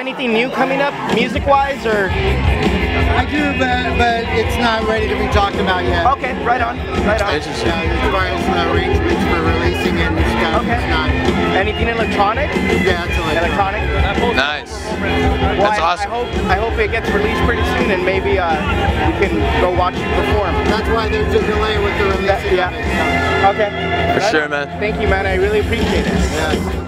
anything new coming up, music-wise, or? I do, but it's not ready to be talked about yet. Okay, right on, right on. Interesting. As far as arrangements for releasing it and stuff, Okay. it's not. Anything electronic? Yeah, it's Electronic? Nice. Well, That's awesome. I hope it gets released pretty soon, and maybe we can go watch you perform. That's why there's a delay with the releasing Yeah. of it. So. Okay. For sure, man. Thank you, man. I really appreciate it. Yeah.